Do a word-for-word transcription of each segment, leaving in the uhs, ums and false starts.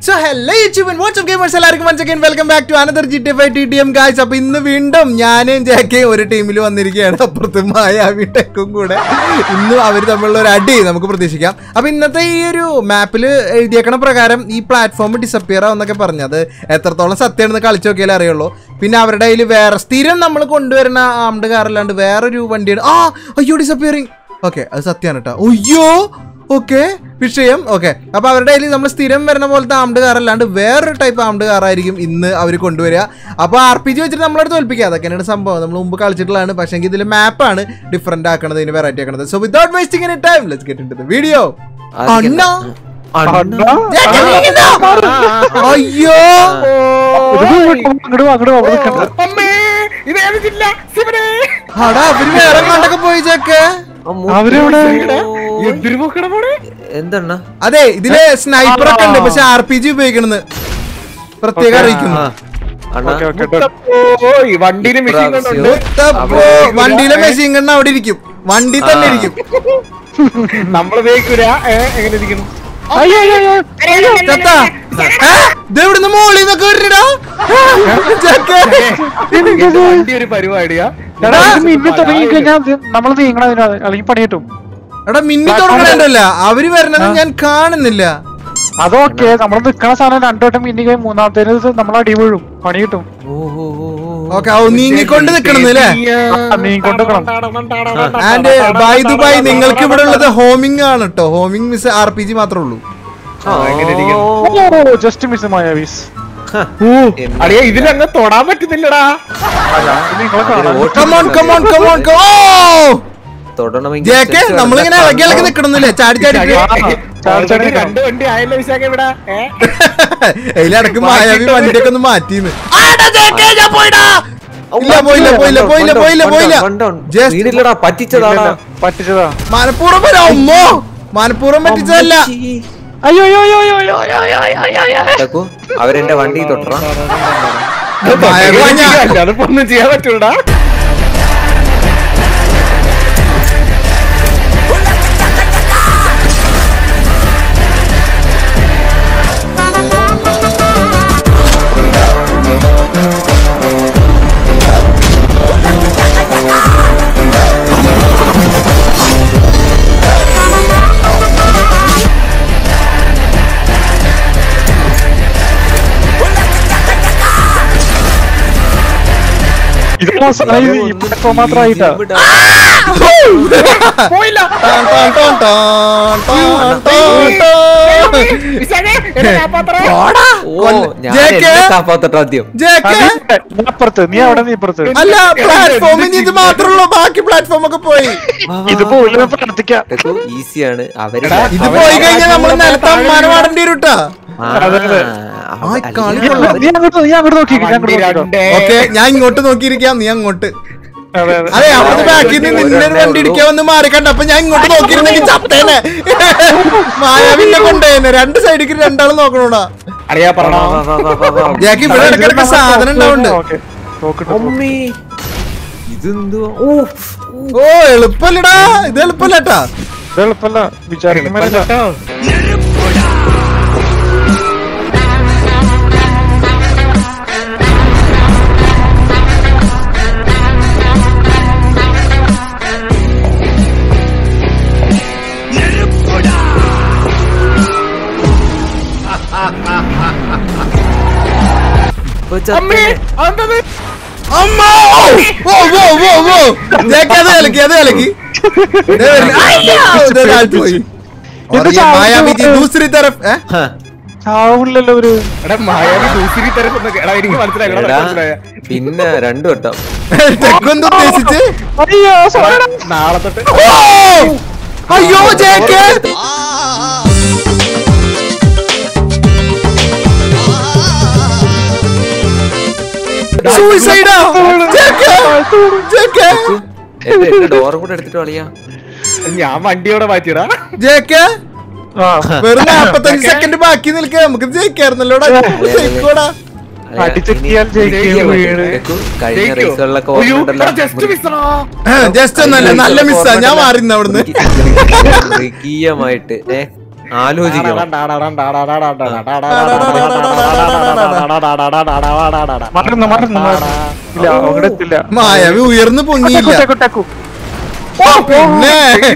So hello YouTube and what's up gamers, എല്ലാവർക്കും once again welcome back to another G T A five T T M guys. അപ്പോൾ ഇന്ന് വീണ്ടും ഞാനും JK ഒരു ടീമിൽ വന്നിരിക്കുകയാണ്. അപ്പുറത്ത് മായാവി ടെക്കും കൂടെ ഇന്ന് അവർ തമ്മിലുള്ള ഒരു അടി നമുക്ക് പ്രതീക്ഷിക്കാം. അപ്പോൾ ഇന്നത്തെ ഈ ഒരു മാപ്പിൽ എഴുതിയേക്കണ പ്രകാരം ഈ പ്ലാറ്റ്ഫോം ഡിസപ്പിയർ ആവുന്നൊക്കെ പറഞ്ഞത് എത്രത്തോളം സത്യമാണെന്ന് കളിച്ചു നോക്കിയാലേ അറിയുള്ളൂ. പിന്നെ അവരുടെ കയ്യിൽ വേറെ സ്ഥിരം നമ്മൾ കൊണ്ടുവരുന്ന ആംഡ് കാറല്ലാണ്ട് വേറൊരു വണ്ടിയാണ്. ആ അയ്യോ ഡിസപ്പിയറിങ്. ഓക്കെ അത് സത്യമാണ് കേട്ടോ. അയ്യോ ഓക്കെ വിഷയം ഓക്കെ. അപ്പോൾ അവരുടെ കയ്യിൽ നമ്മൾ സ്ഥിരം വരുന്ന പോലത്തെ ആംഡ് കാറല്ലാണ്ട് വേറൊരു ടൈപ്പ് ആംഡ് കാറായിരിക്കും ഇന്ന് അവർ കൊണ്ടുവരിക. അപ്പോൾ ആർ പി ജി വെച്ചിട്ട് നമ്മളടുത്ത് തോൽപ്പിക്കുക. അതൊക്കെയാണ് സംഭവം. നമ്മൾ മുമ്പ് കളിച്ചിട്ടുള്ളതാണ്. പക്ഷേ ഇതിൽ മാപ്പാണ് ഡിഫറെന്റ് ആക്കണത്, ഇതിന് വെറൈറ്റി ആക്കണത്. So without wasting any time let's get into the video. അണ്ണാ അയ്യോ അടാ അവര് വേറെ കണ്ടൊക്കെ പോയി ചേക്കെ. അതെ ഇതില് സ്നൈപ്പർ ഒക്കെ ഉണ്ട്, പക്ഷെ ആർ പി ജി ഉപയോഗിക്കണെന്ന് പ്രത്യേകം അറിയിക്കുന്നു. വണ്ടിയിലെ മെഷീൻ ഗണ്ണ് അവിടെ ഇരിക്കും, വണ്ടി തന്നെ ഇരിക്കും. നമ്മള് എങ്ങനെ ഇരിക്കുന്നു? ഇതെവിടുന്ന് മോളിൽ നിന്നൊക്കെ വരടാ ഒരു പരിപാടിയാ. നമ്മള് നീങ്ങണ അല്ലെങ്കിൽ പണി കിട്ടും. എടാ മിന്നി തുടങ്ങണല്ല, അവര് വരണത് ഞാൻ കാണുന്നില്ല. അതൊക്കെ നമ്മള് നിക്കണ സാധനം രണ്ടോട്ടം മിന്നി കഴിഞ്ഞ് മൂന്നാമത്തേന് നമ്മളെ അടി വീഴും, പണി കിട്ടും. ഓക്കെ നീങ്ങിക്കൊണ്ട് നിക്കണെന്നല്ലേ. നീങ്ങിക്കൊണ്ട് ആൻഡ് ബൈ ദ ബൈ നിങ്ങൾക്ക് ഇവിടെ ഉള്ളത് ഹോമിംഗ് ആണ് കേട്ടോ. Homing missile R P G മാത്രമേ ഉള്ളൂ. ജസ്റ്റ് മിസ് മായാവീസ്. അടിയാ ഇതിലങ്ങ് തൊടാൻ പറ്റുന്നില്ലടാ. നമ്മളിങ്ങനെ ഇളകി ഇളകി നിക്കണമെന്നില്ലേ, ചാടി ചാടി രണ്ട് വണ്ടി ആയല്ലോ വിശാഖ ഇവിടെ. അതിലടക്ക് മായാവി വണ്ടിയൊക്കെ ഒന്ന് മാറ്റിന്ന്. ഇല്ല പോയില്ല പോയില്ല പോയില്ല പോയില്ല പോയില്ല പറ്റിച്ചതാ. മനപ്പൂർവ്വം വരാ ഉമ്മോ, മനപ്പൂർവ്വം പറ്റിച്ചതല്ല. അയ്യോ അവരെന്റെ വണ്ടി തൊട്ടാ ഒന്നും ചെയ്യാൻ പറ്റൂടാ. മാത്രമായിട്ടാ നീ അവിടെ നീ ഇപ്പുറത്ത്. അല്ല പ്ലാറ്റ്ഫോമിൽ ഇത് മാത്രമല്ലോ, ബാക്കി പ്ലാറ്റ്ഫോം ഒക്കെ പോയി. ഇത് പോയില്ല പ്രാർത്ഥിക്കാം. ഈസിയാണ് അവര്. ഇത് പോയി കഴിഞ്ഞാൽ നമ്മൾ നിലത്ത് അമ്മാനം ആടേണ്ടി വരും കേട്ടാ. ഓക്കെ ഞാൻ ഇങ്ങോട്ട് നോക്കിയിരിക്കാം, നീ അങ്ങോട്ട്. അതെ അവിടെ ബാക്കിൽ നിന്ന് നിന്നെ വണ്ടി ഇടിക്കാൻ വന്ന് മാറിക്കണ്ട. അപ്പൊ ഞാൻ ഇങ്ങോട്ട് നോക്കിയിരുന്നെങ്കിൽ ചത്തേനെ. മായാവിന്നെ കൊണ്ടേനെ. രണ്ട് സൈഡിക്ക് രണ്ടാളും നോക്കണോടാ. ജാക്കി ഇവിടെ ഇടക്കിടക്ക് സാധനം ഉണ്ടാവുന്നുണ്ട്. ഓ എളുപ്പല്ലടാ, ഇത് എളുപ്പല്ലട്ടാ. ഇത് എളുപ്പല്ല വിചാരിക്കുമ്പോ. दूसरी तरफ ചാവില്ലല്ലോ ഒരു. പിന്നെ രണ്ടു വട്ടം തെക്കൊന്ന് ഉദ്ദേശിച്ച്. നാളെ തൊട്ട് അയ്യോ ജേക്കെ ഡോറും കൂടെ എടുത്തിട്ട് കളിയാ. ഞാൻ വണ്ടിയോടെ മാറ്റിയടാ. ജേക്കെ വെറും നാപ്പത്തഞ്ച് സെക്കൻഡ് ബാക്കി നിൽക്കുക, നമുക്ക് ജയിക്കാറുന്നല്ലോടാ. ജസ്റ്റ് ഒന്നല്ല, നല്ല മിസ്സാ. ഞാൻ മാറിന്ന് അവിടുന്ന്. ആലോചിക്കണം. മറന്നു മറന്നു ഇല്ല അവിടെ എത്തില്ല. മായാവി ഉയർന്നു പൊങ്ങിയില്ല. ടെക്കു, ടെക്കു. പിന്നെ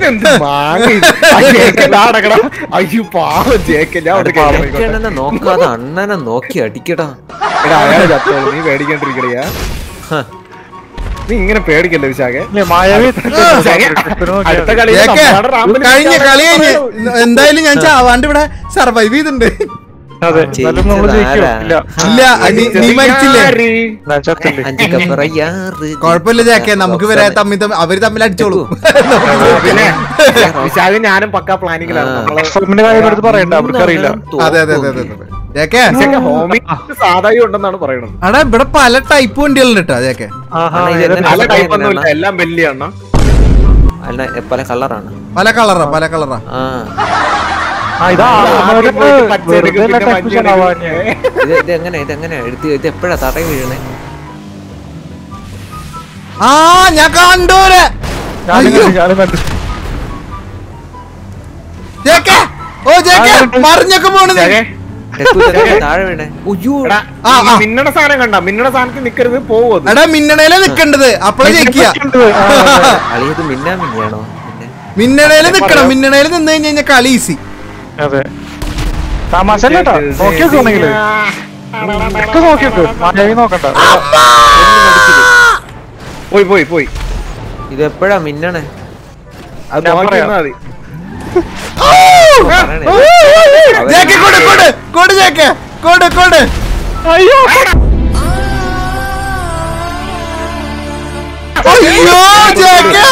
അയ്യോ പാവം ജേക്ക് ഞാൻ അവിടെ കേറി പോയിക്കോട്ടെ. ജേക്കണ്ണനെ നോക്കാതെ അണ്ണനെ നോക്കി അടിക്കടാ. എടാ, അയാൾ ചത്തോളൂ, നീ പേടിക്കണ്ടിരിക്കടിയാ. നീ ഇങ്ങനെ പേടിക്കല്ലേ വിശാഖെ. ഇല്ല, മായാവി അടുത്ത കളി ജേക്കെ, കഴിഞ്ഞ കളി കഴിഞ്ഞ് എന്തായാലും ഞാൻ ചാവാണ്ട് ഇവിടെ സർവൈവ് ചെയ്തിട്ടുണ്ട്. അതെ എന്നാലും നമ്മള് ജയിക്കും. ഇല്ല ഇല്ല നീ- നീ മരിച്ചില്ലേ? ഞാൻ ചത്തില്ലേ. അഞ്ച് കപ്പറയാറ് കുഴപ്പമില്ല ജാക്കെ, നമുക്ക് വരെ തമ്മിൽ തമ്മിൽ അവര് തമ്മിൽ അടിച്ചോളൂ. പിന്നെ വിശാഖ് ഞാനും പക്ക പ്ലാനിങ്ങിലാണ്. നമ്മള് ഫിലിമിന്റെ കാര്യം എടുത്ത് പറയണ്ട, അവർക്കറിയില്ല. അതെ അതെ അതെ അതെ ജാക്കെ, വിശാഖ് ഹോമിൽ സാധാരണ ഉണ്ടെന്നാണ് പറയണത്. അടാ ഇവിടെ പല ടൈപ്പ് വണ്ടികളുണ്ട് കേട്ടോ ജാക്കെ. ആഹാ, ഇത് ഏതാ- പല ടൈപ്പ് ഒന്നുമില്ല, എല്ലാം വലിയ എണ്ണ. അല്ല പല കളറാണ്. പല കളറാ പല കളറാ. ആ ആ, ഇതാ ആദ്യം പോയിട്ട് പച്ച വെറുതെ എടുക്കും, അല്ല പിന്നെ ടെക്കു മഞ്ഞ ചാവാന്. ഇത് ഇത് എങ്ങനെ ഇത് എങ്ങനെ എടുത്ത് ഇത് എപ്പോഴാ തടയി വീഴണേ? ആ ഞാൻ കണ്ടൂര് ഞാനും കണ്ടു, ഞാനും കണ്ടു. ജാക്കെ, ഓ ജാക്കെ മറിഞ്ഞൊക്കെ പോണത്. വിശാഖെ, ടെക്കു ഇതെങ്ങനെ താഴെ വീണേ? ഉയ്യോ. എടാ, ആ, ഈ ആ. മിന്നണ സാധനം കണ്ട മിന്നണ സാധനത്തിൽ നിക്കരുത്, പോവത്. എടാ മിന്നണയില് നിക്കണ്ടത് അപ്പളെ ജയിക്കുക. ആ, അതെ. അളിയത് മിന്നാ മിന്നിയാണോ? പിന്നെ മിന്നണയില് നിക്കണം. മിന്നണയില് നിന്ന് കഴിഞ്ഞ് കഴിഞ്ഞാൽ കളി ഈസി. അതെ തമാശ കേട്ടോ, നോക്കി നോക്കണെങ്കില് ഒക്കെ നോക്കി നോക്ക്, മായാവി നോക്കണ്ട. പോയി പോയി പോയി ഇത് എപ്പോഴാ മിന്നണേ? അത് ഞാൻ നോക്കി പറയാം. നിന്നാ മതി. പറയണേ. ജാക്കെ കൊട് കൊട് കൊട് ജാക്കെ കൊട് കൊട്. അയ്യോ അയ്യോ ജാക്കെ,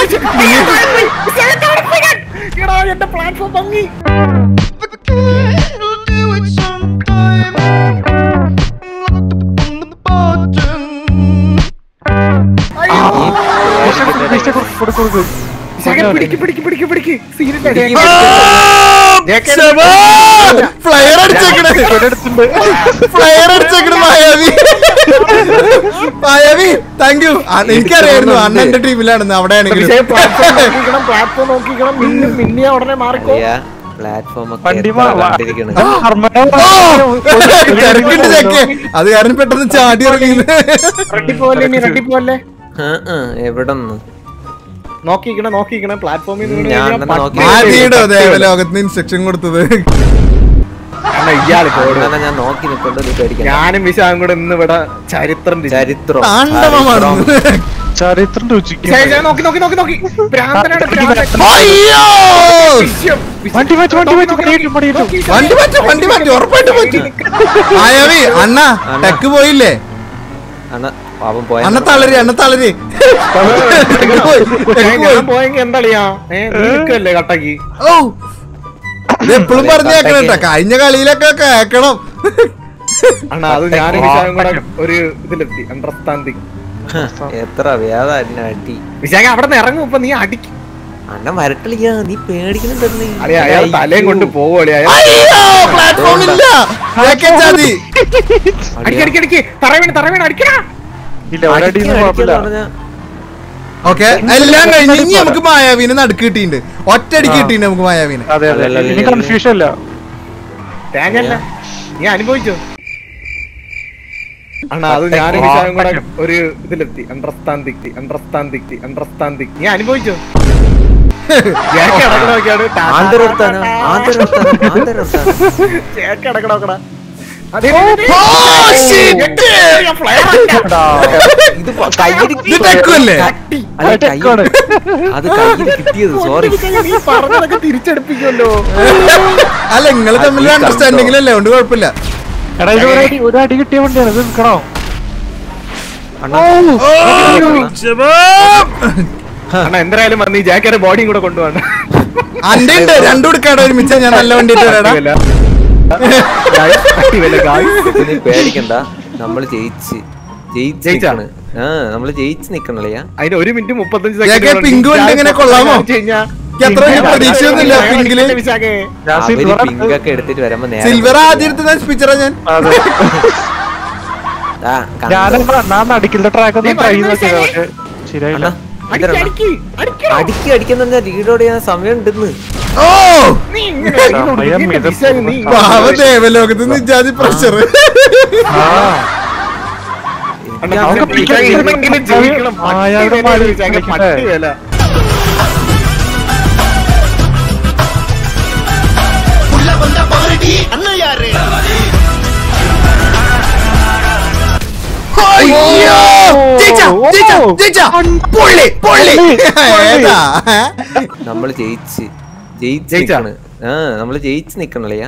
എടാ, എന്റെ പ്ലാറ്റ്ഫോം ഭംഗി. കൊടുക്കും. വിശാഖെ, പിടിക്ക് പിടിക്ക് പിടിക്ക് പിടിക്ക്. സീനില്ല ജേക്ക്. ജേക്കെ, ഫ്ലയർ അടിച്ചേക്കണേ, ഫ്ലയർ അടിച്ചേക്കണ മായാവി. Mayavi thank you. എനിക്കറിയായിരുന്നു അണ്ണ എന്റെ ടീമിലാണെന്ന്. അവിടെയാണെങ്കിലും വിശാഖെ, പ്ലാറ്റ്ഫോം നോക്കിക്കണം, പ്ലാറ്റ്ഫോം നോക്കിക്കണം. മിന്നും മിന്നിയ ഉടനെ മാറിക്കോ. പ്ലാറ്റ്ഫോം ഒക്കെ വണ്ടി എത്ര കണ്ടിരിക്കണ്. തിരക്കുണ്ട് ജാക്കെ, അത് കാരണം പെട്ടെന്ന് ചാടി ഇറങ്ങി. റെഡിപ്പോലെ നീ റെഡിപ്പോലെ ആ, ആ, എവിടെന്ന് നോക്കിക്കണം നോക്കിക്കണം പ്ലാറ്റ്ഫോമിൽ ഞാൻ തന്നെ നോക്കി. ആദ്യയുടെ ദേവലോകത്തിന് ഇൻസ്ട്രക്ഷൻ കൊടുത്തത്. ഇയാള് പോടും. അങ്ങനെ ഞാൻ നോക്കി നിൽപ്പുണ്ട്. നീ പേടിക്കണ്ട. ഞാനും വിശാഖും കൂടെ ഇന്ന് ഇവിടെ ചരിത്രം തിരിച്ചു. ചരിത്രം താണ്ഡവമാണ്. ചരിത്രം രുചിക്കും. വിശാഖ്, ഞാൻ നോക്കി നോക്കി നോക്കി നോക്കി ഭ്രാന്തനാണ്, ഭ്രാന്തൻ. അയ്യോ വിശ്യം, വിശ്യം. വണ്ടി മാറ്റി, വണ്ടി മാറ്റി, പണിയിട്ടു, പണിയിട്ടു. നോക്കി, വണ്ടി മാറ്റും വണ്ടി മാറ്റും ഉറപ്പായിട്ട് മാറ്റും. മായാവി അണ്ണ ടെക്ക് പോയില്ലേ? അണ്ണ പാപം പോയ അണ്ണ തളരി അണ്ണ തളരി. വിശാഖ്, ഞാൻ പോയെങ്കിൽ എന്താളിയാ ഏഹ് നിൽക്കല്ലേ കട്ടാക്കി. ഓ എപ്പോഴും പറഞ്ഞേക്കണം കേട്ടോ, കഴിഞ്ഞ കളിയിലൊക്കെ കേക്കണം. അണ്ണാ അത് ഞാനും വിശാഖും കൂടെ ഒരു ഇതിലെത്തി, അണ്ടർസ്റ്റാൻഡിങ്. എത്ര വേദ എന്നെ അടി. വിശാഖ് അവിടെ നിന്ന് ഇറങ്ങും, ഇപ്പൊ നീ അടിക്കും. അണ്ണൻ വരട്ടില്ല, നീ പേടിക്കുന്നുണ്ടെന്ന്. അളിയാ, അയാൾ തലയും കൊണ്ട് പോവുള്ളി. അയാൾ അയ്യോ പ്ലാറ്റ്ഫോം ഇല്ല. ജാക്കെ ചതി. അടിക്ക് അടിക്ക് അടിക്ക്, തറ വീണ് തറ വീണ് അടിക്കടാ. ഇല്ല ഒരടി കുഴപ്പമില്ല. ഓക്കെ എല്ലാം കഴിഞ്ഞ് ഇനി നമുക്ക് മായാവിനെ നടുക്ക് കിട്ടിയിട്ടുണ്ട്. ഒറ്റയടിക്ക് കിട്ടിയിട്ടുണ്ട് നമുക്ക് മായാവിനെ. അതെ അതെ, ഇനി കൺഫ്യൂഷൻ ഇല്ല. തേങ്ങല്ല, നീ അനുഭവിച്ചോ? അണ്ണാ അത് ഞാനും വിശാഖും കൂടെ ഒരു ഇതിലെത്തി, അണ്ടർസ്റ്റാൻഡിങ് അണ്ടർസ്റ്റാൻഡിങ് അണ്ടർസ്റ്റാൻഡിങ്. നീ അനുഭവിച്ചോ? ജേക്ക് അടക്കണ നോക്കിയാണ് ആന്തരവർത്താനം ആന്തരവർത്താനം ആന്തരവർത്താനം. ജേക്ക് അടക്കണ നോക്കടാ. ഇത് കയ്യിൽ ഇത് ടെക്കുമല്ലേ? അല്ല കയ്യിൽ അത് കയ്യിൽ കിട്ടിയത്. സോറി. നീ പറഞ്ഞതൊക്കെ തിരിച്ചെടുപ്പിക്കുമല്ലോ. അല്ല നിങ്ങള് തമ്മിൽ അണ്ടർസ്റ്റാൻഡിങ്ങിലല്ലേ, കൊണ്ട് കുഴപ്പമില്ല. എടാ ഇത് ഒരു അടി, ഒരു അടി കിട്ടിയ വണ്ടിയാണ്, ഇത് നിൽക്കണോ? അണ്ണാ അണ്ണാ എന്തായാലും വന്ന് ഈ ജാക്കിയുടെ ബോഡിയും കൂടെ കൊണ്ടുപോകണ്ട. അന്റെ ഉണ്ട് രണ്ടും എടുക്കാടോ ഒരുമിച്ച. ഞാൻ നല്ല വണ്ടി ഇട്ടാടാ. നീ പേടിക്കണ്ട, നമ്മള് ജയിച്ച് ജയിച്ചാണ്. ആ നമ്മള് ജയിച്ച് നിക്കണല്ലയാ. അതിന് ഒരു മിനിറ്റ് മുപ്പത്തഞ്ച് ജാക്കെ പിങ്ക് വണ്ടി എങ്ങനെ കൊള്ളാമോ? എനിക്ക് അത്ര വലിയ പ്രതീക്ഷയൊന്നുമില്ല പിങ്കില്. ഞാൻ അവര് silver ആണ്. പിങ്കൊക്കെ എടുത്തിട്ട് വരുമ്പോ നേരെ സിൽവർ ആദ്യം എടുത്ത സ്പീച്ചറാ ഞാൻ. അതെ. ദാ, കണ്ടോ? ഞാനെന്താ ഞാൻ നടിക്കുന്ന ട്രാക്ക് ഒന്നും ട്രൈ നോക്കിയത്, പക്ഷെ ശരിയായില്ല. അണ്ണാ അടിക്കി അടിക്കുന്ന ലീഡോട് ചെയ്യാൻ സമയം ഉണ്ടെന്ന്. ഓ സമയം ഇത് പാവ ദേവലോകത്ത് നിന്ന് ജാതി പ്രഷർ. നമ്മള് ജയിച്ച് ജയിച്ചാണ്. ആ നമ്മള് ജയിച്ച് നിക്കണല്ലേ.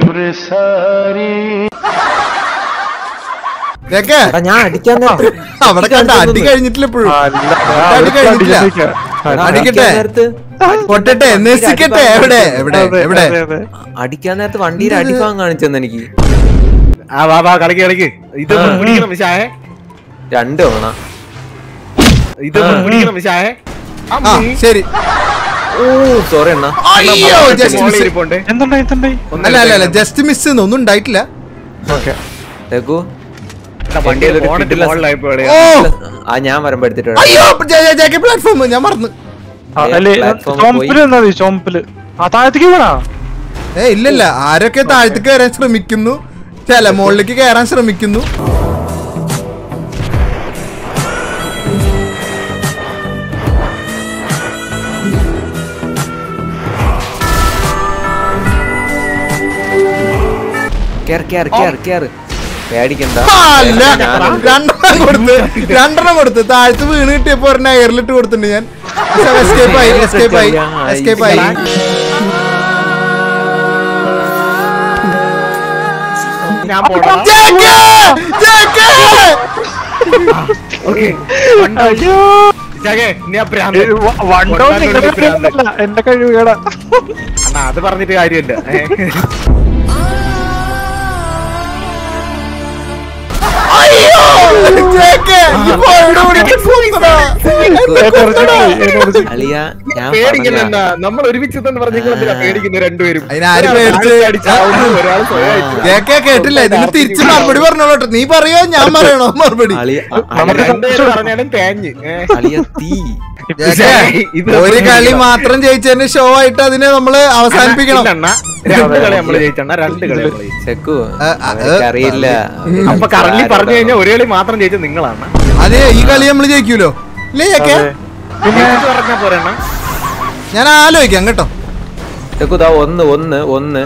ഞാൻ അടിക്കാൻ നേരത്ത് അവിടെ കണ്ട അടി കഴിഞ്ഞിട്ടില്ല ഇപ്പോഴും. അടി കഴിഞ്ഞിട്ടില്ല. അടിക്കട്ടെ പൊട്ടട്ടെ നശിക്കട്ടെ. എവിടെ എവിടെ എവിടെ അടിക്കാൻ നേരത്ത് വണ്ടിയിൽ അടിഫാൻ കാണിച്ചെന്ന് എനിക്ക്. ആ വാ വാ കളിക്ക് കളിക്ക്. ഇതൊന്നും പിടിക്കണം വിശാഹേ. രണ്ട് തവണ ഇതൊന്നും പിടിക്കണം വിശാഹേ. ആ ശരി. ഓ സോറി അണ്ണാ. അയ്യോ ജസ്റ്റ് മിസ്. എന്തുണ്ടായി എന്തുണ്ടായി അല്ല അല്ല അല്ല ജസ്റ്റ് മിസ് ഒന്നും ഉണ്ടായിട്ടില്ല. ഓക്കെ ദേഖോ വണ്ടിയിൽ മോളിലായി പോയി. ഓ ആ ഞാൻ വരുമ്പോ എടുത്തിട്ടുണ്ട്. അയ്യോ പ്ലാറ്റ്ഫോം ഞാൻ മറന്നു. അല്ലേ ചോമ്പില് എന്നാ ചോമ്പില് ആ താഴത്തേക്ക് വേണോ? ഏ ഇല്ലല്ല ആരൊക്കെ താഴത്തേക്ക് കയറാൻ ശ്രമിക്കുന്നു, ചില മുകളിലേക്ക് കയറാൻ ശ്രമിക്കുന്നു. പേടിക്കണ്ട. രണ്ടെണ്ണം കൊടുത്ത് രണ്ടെണ്ണം കൊടുത്ത് താഴത്ത് വീണ് കിട്ടിയപ്പോ ഒരെണ്ണം എയറിലിട്ട് കൊടുത്തിട്ടുണ്ട് ഞാൻ. എസ്കേപ്പ് ആയി എസ്കേപ്പ് ആയി എസ്കേപ്പ് ആയി. എന്റെ കഴിവുകേടാ. അത് പറഞ്ഞിട്ട് കാര്യമില്ല. നമ്മൾ ഒരുമിച്ച് പേടിക്കുന്ന രണ്ടുപേരും. കേട്ടില്ല ഇതിന് തിരിച്ച് മറുപടി പറഞ്ഞോളട്ടെ. നീ പറയോ ഞാൻ പറയണോ മറുപടി? പറഞ്ഞാലും തേഞ്ഞ് ഒരു കളി മാത്രം ജയിച്ചതിന് ഷോ ആയിട്ട് അതിനെ നമ്മള് അവസാനിപ്പിക്കണം. രണ്ട് കളി നമ്മള് ജയിച്ചെണ്ണ. രണ്ട് കളി അറിയില്ല. അപ്പൊ കറന്റ് പറഞ്ഞു കഴിഞ്ഞാൽ ഒരു കളി മാത്രം ജയിച്ച നിങ്ങളാണ്. അതെ ഈ കളി നമ്മള് ജയിക്കൂലോ ഇല്ലേ ചേക്കെ? പറഞ്ഞാ പോരെണ്ണ ഞാൻ ആലോചിക്കാം കേട്ടോ. ഒന്ന് ഒന്ന് ഒന്ന്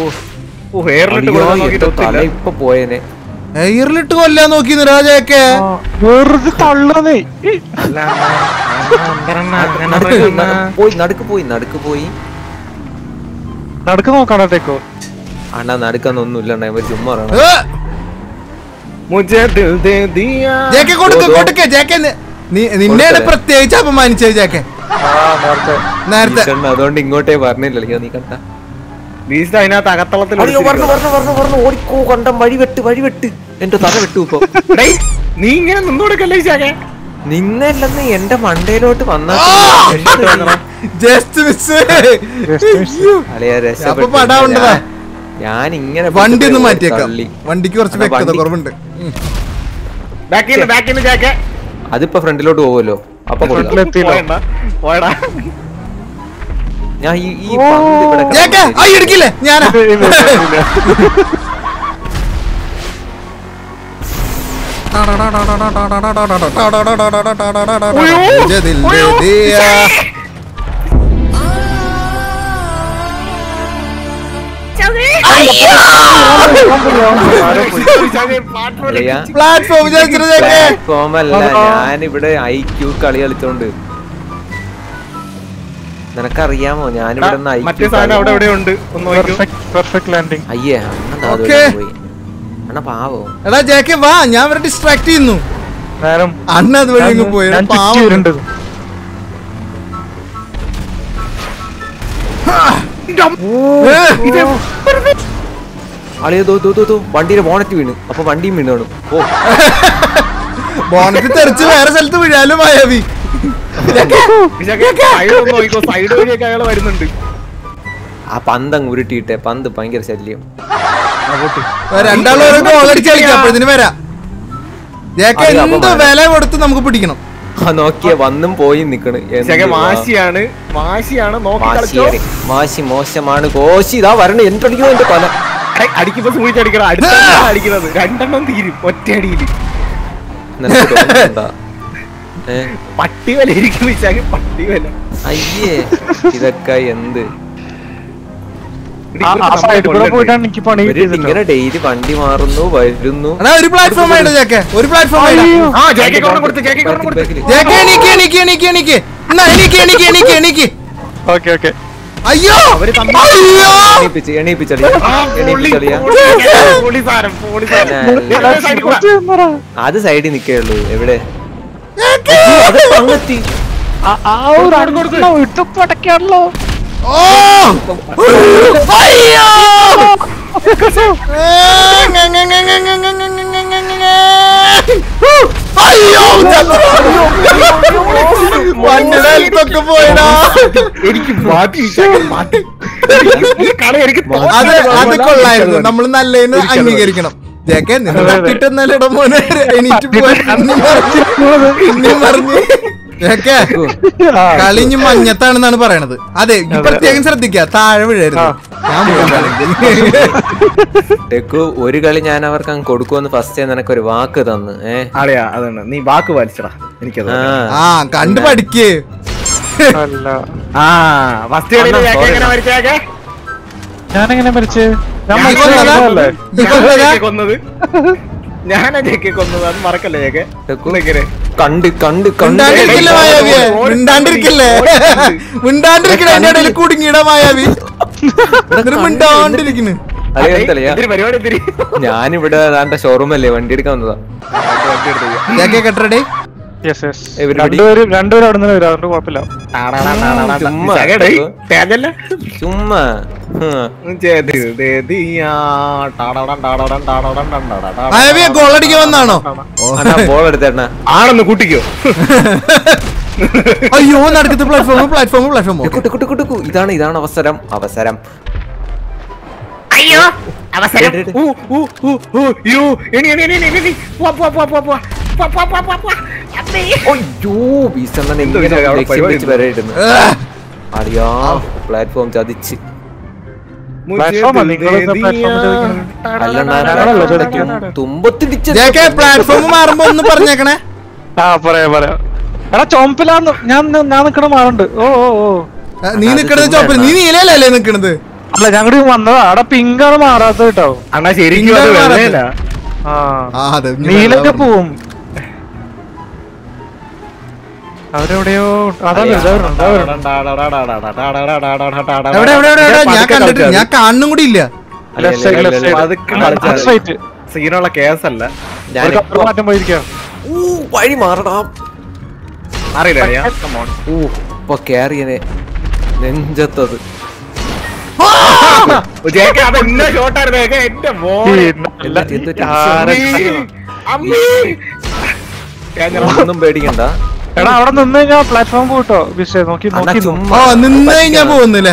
ഇപ്പൊ പോയേനെ. എയറിലിട്ട് കൊല്ലാൻ നോക്കി രാജയൊക്കെ വെറുതെ തള്ളണേ. പോയി നടുക്ക് പോയി നടുക്ക് പോയി നടക്ക് നോക്കാണത്തേക്കോ. അണ്ണാ നടക്കാന്നൊന്നുമില്ല ചുമ്മാ നിന്നെയാണ് പ്രത്യേകിച്ച് അപമാനിച്ചത് ജാക്കെ നേരത്തെ. അതുകൊണ്ട് ഇങ്ങോട്ടേ പറഞ്ഞില്ല. നീ കണ്ട അതിനകത്ത് അകത്തളത്തിൽ ഓടിക്കോ കണ്ട വഴിവെട്ട് വഴിവെട്ട് എന്റെ തല വെട്ടു. ഇപ്പൊ നീ ഇങ്ങനെ നിന്നോടക്കല്ലേ ചാക്കെ? നിന്നല്ലെന്ന് എന്റെ മണ്ടയിലോട്ട് വന്നാ ഞാൻ ഇങ്ങനെ വണ്ടി ഒന്ന് മാറ്റിയേക്കാം. വണ്ടിക്ക് കുറച്ച് വ്യക്തത കുറവുണ്ട്. അതിപ്പോ ഫ്രണ്ടിലോട്ട് പോവല്ലോ. അപ്പൊ ഞാൻ ഈ എടുക്കില്ലേ ഞാൻ പ്ലാറ്റ്ഫോം അല്ല, ഞാനിവിടെ ഐ ക്യൂ കളി കളിച്ചോണ്ട്. നിനക്കറിയാമോ ഞാനിവിടെ അയ്യേ അണ്ണ പാവോ. എടാ ജാക്കെ വാ, ഞാൻ ഇവിടെ ഡിസ്ട്രാക്ട് ചെയ്യുന്നു. അണ്ണ അത് വഴി അങ്ങ് പോയി. അളിയ വണ്ടിയുടെ ബോണറ്റ് വീണ്. അപ്പൊ വണ്ടിയും വീണ് കാണും. ഓ ബോണറ്റ് തെറിച്ച് വേറെ സ്ഥലത്ത് വീഴാലും മായാവി. വരുന്നുണ്ട്. ആ പന്തങ്ങ് ഉരുട്ടിയിട്ടെ. പന്ത് ഭയങ്കര ശല്യം. രണ്ടാളും ഗോളടിച്ച് കളിക്കാം. അപ്പോഴത്തിന് വരാം. ജാക്കെ എന്ത് വില കൊടുത്ത് നമുക്ക് പിടിക്കണം. ആ നോക്കിയ വന്നും പോയി നിക്കണ്. വാശിയാണ് വാശിയാണ് വാശി മോശമാണ്. കോശി ഇതാ വരണ എന്റടിക്കോ എന്റെ കൊല. അടിക്കുമ്പോ സൂചിച്ചടിക്കണം. അടുത്ത അടിക്കുന്നത് രണ്ടെണ്ണം തീരും ഒറ്റയടിയിൽ. പട്ടി വില ഇരിക്കും വിശാഖ്, പട്ടി വില. അയ്യേ ഇതൊക്കെ എന്ത് ഇങ്ങനെ ഡെയിലി വണ്ടി മാറുന്നു വരുന്നു. ഒരു പ്ലാറ്റ്ഫോം ആയിട്ട് ജാക്കെ, ഒരു പ്ലാറ്റ്ഫോം അയ്യോ അത് സൈഡിൽ നിക്കേയുള്ളൂ. എവിടെ പടക്കാണല്ലോ. അത് അത് കൊള്ളായിരുന്നു. നമ്മൾ നല്ലതിന് അംഗീകരിക്കണം. ജേക്കെ നിങ്ങൾ തട്ടിട്ടെന്നാലും ഇടം മോനെ എണീറ്റ് പോയി പറഞ്ഞു. കളിഞ്ഞ് മഞ്ഞത്താണെന്നാണ് പറയണത്. അതെ, പ്രത്യേകം ശ്രദ്ധിക്ക, താഴെ വീഴരുത്. ഒരു കളി ഞാൻ അവർക്ക് അങ്ങ് കൊടുക്കുമെന്ന് ഫസ്റ്റ് നിനക്ക് ഒരു വാക്ക് തന്ന്. ഏഹ് അതാണ് നീ വാക്ക് പാലിച്ചടാ. എനിക്കത് ആ കണ്ടു പഠിക്കേ. ഞാനെങ്ങനെ മരിച്ചേ? കൊന്നത് ഞാനാ ജെക്കെ കൊന്നത്. അത് മറക്കല്ലേ ജെക്കെ? കണ്ട് കണ്ട് മിണ്ടാണ്ടിരിക്കില്ലേ മായാവിയെ? മിണ്ടാണ്ടിരിക്കില്ലേ? മിണ്ടാണ്ടിരിക്കണ എന്റെ ഇടയിൽ കുടുങ്ങിയിട മായാവി. മിണ്ടാണ്ടിരിക്കുന്നു. ഞാനിവിടെ എന്റെ ഷോറൂമല്ലേ വണ്ടി എടുക്കാൻ വന്നതാ. കെട്ടറേ രണ്ടുപേരും രണ്ടുപേരും അവിടെ നിന്ന് വരും. അതുകൊണ്ട് കുഴപ്പമില്ല. ചുമ്മാ ഗോളടിക്കാൻ വന്നാണോ? ബോൾ എടുത്തേട്ട ആണെന്ന് കൂട്ടിക്കോ. അയ്യോ നടക്കത്തെ പ്ലാറ്റ്ഫോം പ്ലാറ്റ്ഫോം പ്ലാറ്റ്ഫോം. ഇതാണ് ഇതാണ് അവസരം അവസരം. അയ്യോ അവസരം. അറിയാ പ്ലാറ്റ്ഫോം ചതിച്ച്. തുമ്പത്തിടിച്ച് പ്ലാറ്റ്ഫോം മാറുമ്പോ ഒന്ന് പറഞ്ഞേക്കണേ. ആ പറയാ പറയാ. എടാ ചോമ്പിലാന്ന് ഞാൻ ഞാൻ നിക്കണ മാറുണ്ട്. ഓ ഓ ഓ നീ നിക്കണത് ചോപ്പിൽ, നീ നീലല്ലേ നിക്കണത്? അല്ല ഞങ്ങടെ വന്നതാ. അവിടെ പിങ്കാണ് മാറാത്ത കേട്ടോ. അണ്ണാ ശരിക്കും നീലൊക്കെ പോവും. അവരെവിടെയോ ഞാൻ കണ്ടിട്ട് ഞാൻ കാണുന്നും കൂടി ഇല്ല. സീനുള്ള കേസല്ല. മാറ്റം പോയിരിക്കാം. വഴി മാറടാം. അറിയില്ല കേറിയനെ നെഞ്ചത്തത്. ഒന്നും പേടിക്കണ്ട. എടാ അവിടെ നിന്ന് കഴിഞ്ഞാ പ്ലാറ്റ്ഫോം പോട്ടോ. വിഷയം നോക്കി നോക്കി നിന്ന് കഴിഞ്ഞാ പോകുന്നില്ലേ?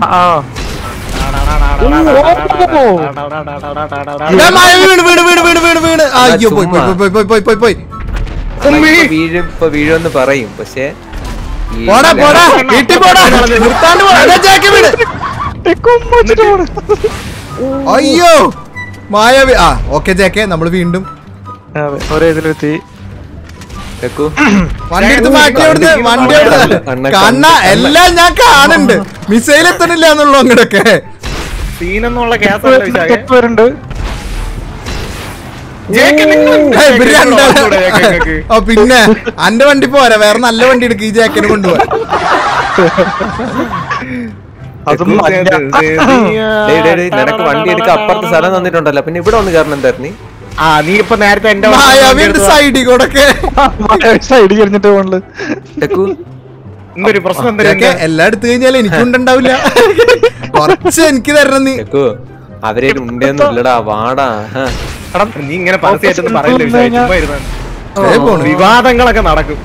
വീണ് വീണ് വീണ് വീണ് വീണ് വീണ് അയ്യോ പോയി പോയി പോയി പോയി പോയി പോയി വീഴും. ഇപ്പൊ വീഴുമെന്ന് പറയും, പക്ഷെ പോടാ പോടാ വീട്ടിൽ പോടാ. നിർത്താണ്ട് വീട്. അയ്യോ മായാവി. ആ ഓക്കെ ജാക്കെ, നമ്മള് വീണ്ടും ഒരേ ഇതിലെത്തി. വണ്ടി എടുത്ത് മാറ്റി അവിടുന്ന്. വണ്ടി കണ്ണ എല്ലാം ഞാൻ കാണുന്നുണ്ട്. മിസൈൽ എത്തണില്ല എന്നുള്ളൂ അങ്ങോട്ടൊക്കെ. വരുന്നുണ്ട്. പിന്നെ അന്റെ വണ്ടി പോരാ, വേറെ നല്ല വണ്ടി എടുക്ക. ഈ ജാക്കിനെ കൊണ്ടുപോവാ. നിനക്ക് വണ്ടി എടുക്ക അപ്പുറത്ത് സ്ഥലം തന്നിട്ടുണ്ടല്ലോ, പിന്നെ ഇവിടെ ഒന്ന് കയറണം എന്തായിരുന്നു? ആ നീ ഇപ്പൊ നേരത്തെ എന്റെ സൈഡിൽ കൂടെ സൈഡിൽ കഴിഞ്ഞിട്ട് പോണത്. എന്തൊരു പ്രശ്നം എല്ലാം എടുത്തു കഴിഞ്ഞാൽ എനിക്കുണ്ടാവില്ല. കുറച്ച് എനിക്ക് തരണം നീ. അവരെ ഉണ്ടെന്നില്ലടാ വാടാ. നീ ഇങ്ങനെ പരസ്യമായിട്ടൊന്നും പറയില്ല. വിവാദങ്ങളൊക്കെ നടക്കും.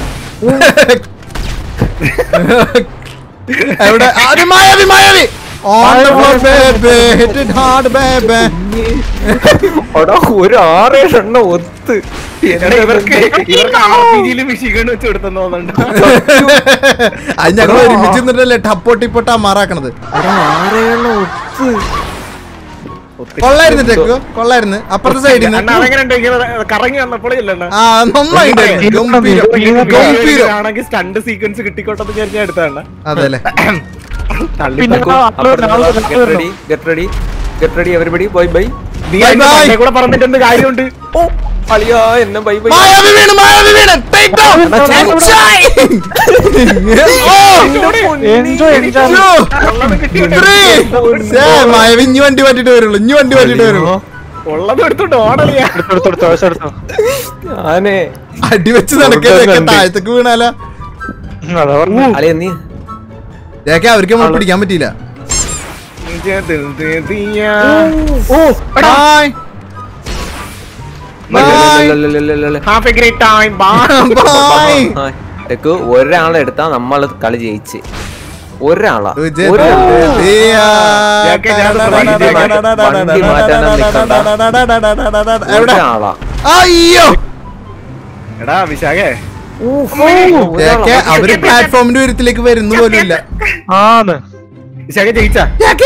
എവിടെ മായാവി മായാവി ഒരു ആറേഴെണ്ണം ഒത്ത് ഇവർക്ക് ഇവർക്ക് ആർ പി ജിയില് മിഷിഗൺ വെച്ച് കൊടുത്തെന്ന് തോന്നുന്നുണ്ട്. അത് ഞങ്ങൾ ഒരുമിച്ച് നിന്നിട്ടല്ലേ ടപ്പോട്ടിപ്പൊട്ടാ മാറാക്കണത്. ആറേഴെണ്ണം ഒത്ത് കൊള്ളായിരുന്നു ടെക്കു, കൊള്ളായിരുന്നു. അപ്പുറത്തെ സൈഡിൽ നിന്ന് കറങ്ങി വന്നപ്പോഴേ ആ നന്നായിട്ട് ആണെങ്കിൽ സ്റ്റണ്ട് സീക്വൻസ് കിട്ടിക്കോട്ടെ ഞാൻ എടുത്താണ്. അതെല്ലേ get ready get ready everybody bye bye. കൂടെ പറഞ്ഞിട്ടുണ്ട് കാര്യമുണ്ട്. ഓ അളിയാ എന്നെ ബൈ ബൈ. ഇഞ്ഞു വണ്ടി മാറ്റിട്ട് വരുള്ളൂ, ഇഞ്ഞു വണ്ടി മാറ്റിട്ട് വരുള്ളൂ. ഉള്ളത് എടുത്തോണ്ട് ഓടലിയാ. ഞാനേ അടി വെച്ച് നടക്കാൻ താഴത്തേക്ക് വീണാലോ. അളിയ നീ ഇതൊക്കെ അവർക്ക് നമ്മൾ പിടിക്കാൻ പറ്റിയില്ല. ഒരാളെ എടുത്താ നമ്മള് കളി ജയിച്ച്. ഒരാളാ ഒരാളാ അയ്യോ എടാ വിശാഖേ, അവര് പ്ലാറ്റ്ഫോമിന്റെ ഉയരത്തിലേക്ക് വരുന്ന പോലും ഇല്ല. ആന്ന് വിശാഖ ജയിച്ചാ.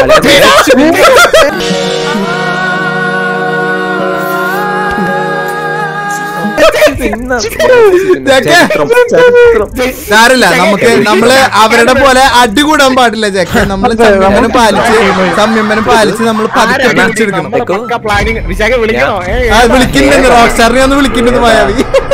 സാരില്ല, നമുക്ക് നമ്മള് അവരുടെ പോലെ അടികൂടാൻ പാടില്ല ജാക്ക്. നമ്മള് സംയമനം പാലിച്ച് സംയമനം പാലിച്ച് നമ്മൾ പതുക്കെ പിടിച്ചെടുക്കണം. വിശാഖ വിളിക്കണോ? വിളിക്കുന്നുണ്ട്, റോക്ക് സ്റ്റാറിനെ ഒന്ന് വിളിക്കുന്നുണ്ട് മായാവി.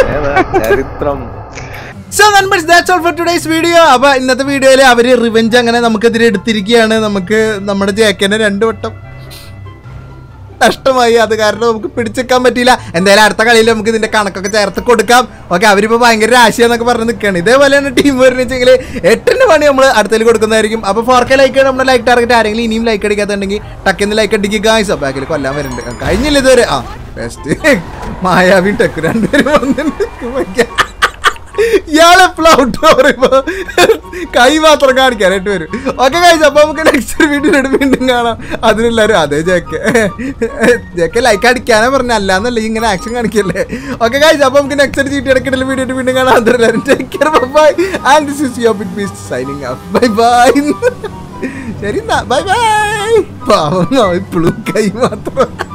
So members, that's all for today's video. അപ്പൊ ഇന്നത്തെ വീഡിയോയില് അവര് റിവെഞ്ച് അങ്ങനെ നമുക്കെതിരെ എടുത്തിരിക്കുകയാണ്. നമുക്ക് നമ്മുടെ ജാക്കിനെ രണ്ടു വട്ടം നഷ്ടമായി. അത് കാരണം നമുക്ക് പിടിച്ചെക്കാൻ പറ്റിയില്ല. എന്തായാലും അടുത്ത കളിയിൽ നമുക്ക് ഇതിന്റെ കണക്കൊക്കെ ചേർത്ത് കൊടുക്കാം. ഓക്കെ, അവരിപ്പോ ഭയങ്കര രാശിയാന്നൊക്കെ പറഞ്ഞ് നിൽക്കുകയാണ്. ഇതേപോലെ തന്നെ ടീം വരുന്ന വെച്ചെങ്കിൽ എട്ടിന്റെ പണി നമ്മൾ അടുത്തതിൽ കൊടുക്കുന്നതായിരിക്കും. അപ്പൊ ഫോർ കെ ലൈക്ക് നമ്മുടെ ലൈക്ക് ടാർഗറ്റ് ആരെങ്കിലും ഇനിയും ലൈക്ക് അടിക്കാത്തുണ്ടെങ്കിൽ ടക്കെന്ന് ലൈക്ക് അടിക്കുക ഗായ്സ്. ബാക്കിൽ കൊല്ലാൻ വരുന്നുണ്ട്. കഴിഞ്ഞില്ല ഇതുവരെ. ആ ബെസ്റ്റ് മായാവി ടെക്ക് രണ്ടുപേരും വന്നിട്ട് ഇയാളെപ്പോഴും ഔട്ട് പറയുമ്പോ കൈ മാത്രം കാണിക്കാനായിട്ട് വരും. ഓക്കെ ഗൈസ്, അപ്പൊ നമുക്ക് നെക്സ്റ്റ് വീഡിയോ വീണ്ടും കാണാം. അതിനെല്ലാരും അതെ ജെക്കെ ജെക്കെ ലൈക്ക് അടിക്കാനേ പറഞ്ഞ, അല്ലാന്നല്ല ഇങ്ങനെ ആക്ഷൻ കാണിക്കല്ലേ. ഓക്കെ ഗൈസ്, അപ്പൊ നമുക്ക് നെക്സ്റ്റ് ചീട്ടി ഇടയ്ക്കിടയിൽ വീഡിയോ വീണ്ടും കാണാം. അതെല്ലാവരും take care, bye and this is your big piece signing off. Bye bye. ശരി എന്നാ, ബൈ ബൈ. പാവം ഇപ്പോഴും കൈ മാത്രം.